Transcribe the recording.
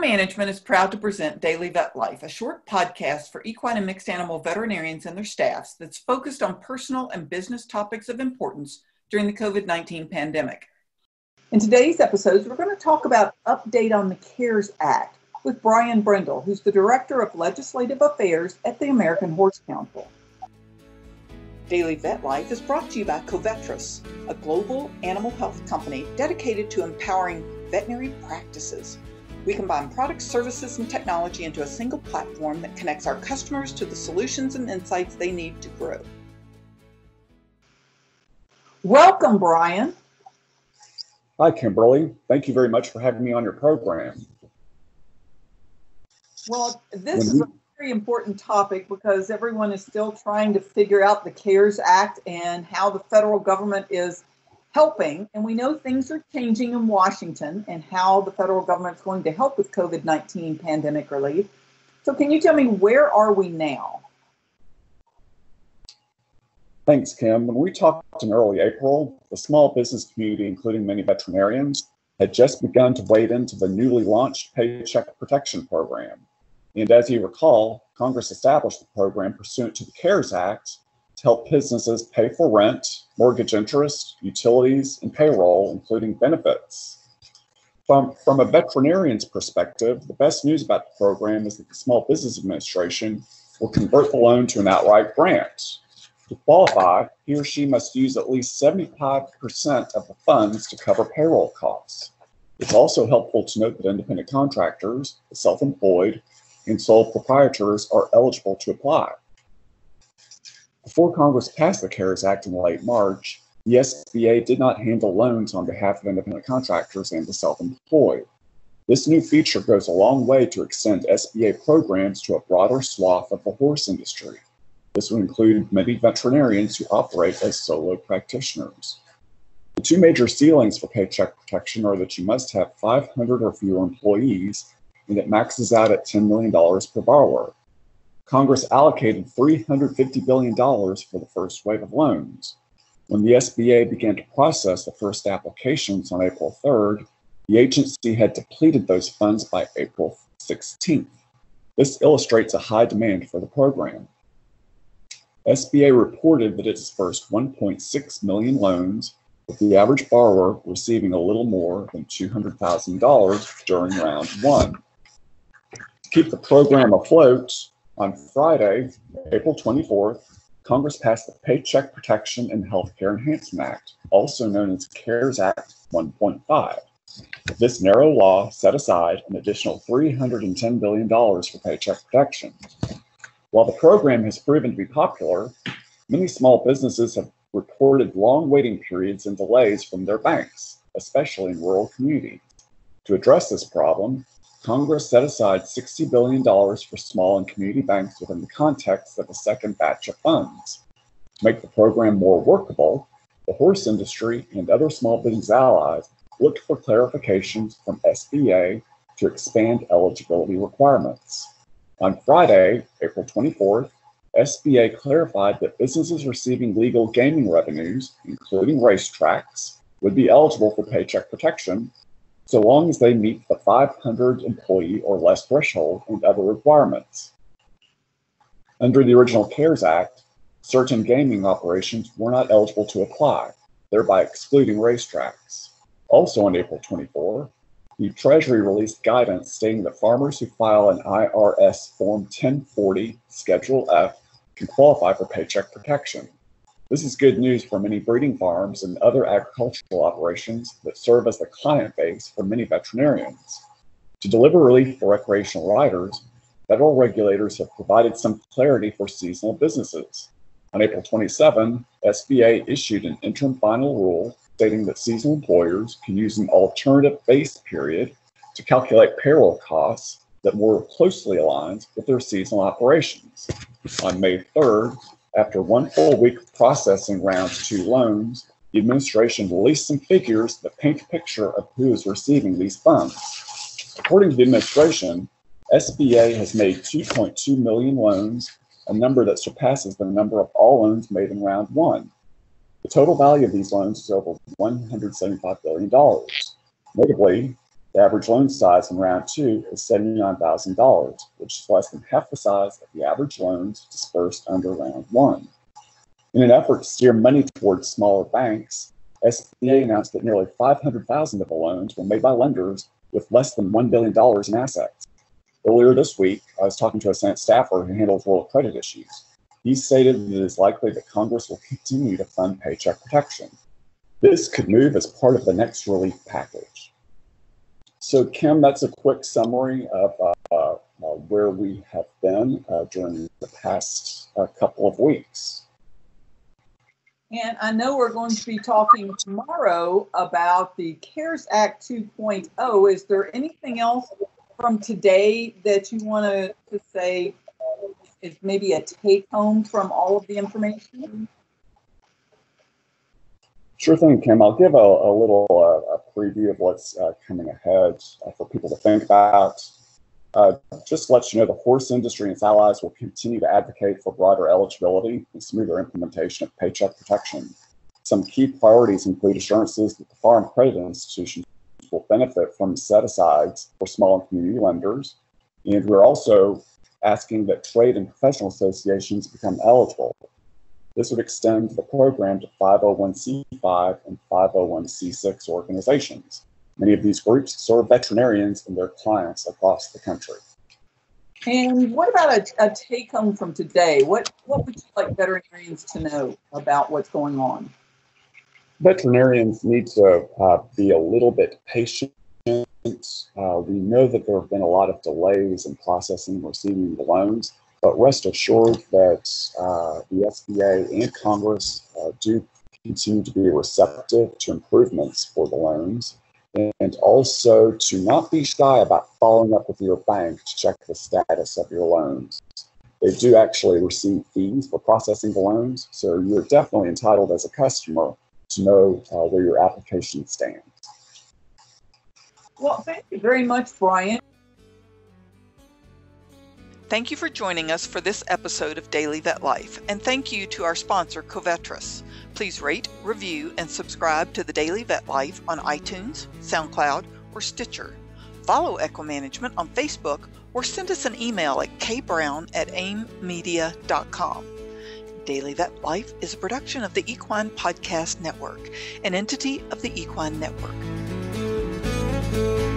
Management is proud to present Daily Vet Life, a short podcast for equine and mixed animal veterinarians and their staffs that's focused on personal and business topics of importance during the COVID-19 pandemic. In today's episodes, we're going to talk about update on the CARES Act with Brian Brindle, who's the Director of Legislative Affairs at the American Horse Council. Daily Vet Life is brought to you by Covetrus, a global animal health company dedicated to empowering veterinary practices. We combine products, services, and technology into a single platform that connects our customers to the solutions and insights they need to grow. Welcome, Brian. Hi, Kimberly. Thank you very much for having me on your program. Well, this is a very important topic because everyone is still trying to figure out the CARES Act and how the federal government is helping. And we know things are changing in Washington and how the federal government is going to help with COVID-19 pandemic relief. So can you tell me, where are we now? Thanks, Kim. When we talked in early April, the small business community, including many veterinarians, had just begun to wade into the newly launched Paycheck Protection Program. And as you recall, Congress established the program pursuant to the CARES Act to help businesses pay for rent, mortgage interest, utilities, and payroll, including benefits. From a veterinarian's perspective, the best news about the program is that the Small Business Administration will convert the loan to an outright grant. To qualify, he or she must use at least 75% of the funds to cover payroll costs. It's also helpful to note that independent contractors, the self-employed, and sole proprietors are eligible to apply. Before Congress passed the CARES Act in late March, the SBA did not handle loans on behalf of independent contractors and the self-employed. This new feature goes a long way to extend SBA programs to a broader swath of the horse industry. This would include many veterinarians who operate as solo practitioners. The two major ceilings for Paycheck Protection are that you must have 500 or fewer employees, and it maxes out at $10 million per borrower. Congress allocated $350 billion for the first wave of loans. When the SBA began to process the first applications on April 3rd, the agency had depleted those funds by April 16th. This illustrates a high demand for the program. SBA reported that it dispersed 1.6 million loans, with the average borrower receiving a little more than $200,000 during round one. To keep the program afloat, on Friday, April 24th, Congress passed the Paycheck Protection and Healthcare Enhancement Act, also known as CARES Act 1.5. This narrow law set aside an additional $310 billion for paycheck protection. While the program has proven to be popular, many small businesses have reported long waiting periods and delays from their banks, especially in rural communities. To address this problem, Congress set aside $60 billion for small and community banks within the context of a second batch of funds. To make the program more workable, the horse industry and other small business allies looked for clarifications from SBA to expand eligibility requirements. On Friday, April 24th, SBA clarified that businesses receiving legal gaming revenues, including racetracks, would be eligible for paycheck protection so long as they meet the 500 employee or less threshold and other requirements. Under the original CARES Act, certain gaming operations were not eligible to apply, thereby excluding racetracks. Also on April 24, the Treasury released guidance stating that farmers who file an IRS Form 1040 Schedule F can qualify for paycheck protection. This is good news for many breeding farms and other agricultural operations that serve as the client base for many veterinarians. To deliver relief for recreational riders, federal regulators have provided some clarity for seasonal businesses. On April 27, SBA issued an interim final rule stating that seasonal employers can use an alternative base period to calculate payroll costs that more closely aligns with their seasonal operations. On May 3rd, after one full week of processing round 2 loans, the administration released some figures that paint a picture of who is receiving these funds. According to the administration, SBA has made 2.2 million loans, a number that surpasses the number of all loans made in round 1. The total value of these loans is over $175 billion. Notably, The average loan size in round 2 is $79,000, which is less than half the size of the average loans dispersed under round 1. In an effort to steer money towards smaller banks, SBA announced that nearly 500,000 of the loans were made by lenders with less than $1 billion in assets. Earlier this week, I was talking to a Senate staffer who handles world credit issues. He stated that it is likely that Congress will continue to fund Paycheck Protection. This could move as part of the next relief package. So, Kim, that's a quick summary of where we have been during the past couple of weeks. And I know we're going to be talking tomorrow about the CARES Act 2.0. Is there anything else from today that you want to say is maybe a take-home from all of the information? Sure thing, Kim. I'll give a little preview of what's coming ahead for people to think about. Just to let you know, the horse industry and its allies will continue to advocate for broader eligibility and smoother implementation of Paycheck Protection. Some key priorities include assurances that the farm credit institutions will benefit from set-asides for small and community lenders, and we're also asking that trade and professional associations become eligible. This would extend the program to 501c5 and 501c6 organizations. Many of these groups serve veterinarians and their clients across the country. And what about a take-home from today? What would you like veterinarians to know about what's going on? Veterinarians need to be a little bit patient. We know that there have been a lot of delays in processing and receiving the loans, but rest assured that the SBA and Congress do continue to be receptive to improvements for the loans, and also to not be shy about following up with your bank to check the status of your loans. They do actually receive fees for processing the loans, so you're definitely entitled as a customer to know where your application stands. Well, thank you very much, Brian. Thank you for joining us for this episode of Daily Vet Life, and thank you to our sponsor, Covetrus. Please rate, review, and subscribe to the Daily Vet Life on iTunes, SoundCloud, or Stitcher. Follow Equimanagement on Facebook or send us an email at kbrown@aimmedia.com. Daily Vet Life is a production of the Equine Podcast Network, an entity of the Equine Network.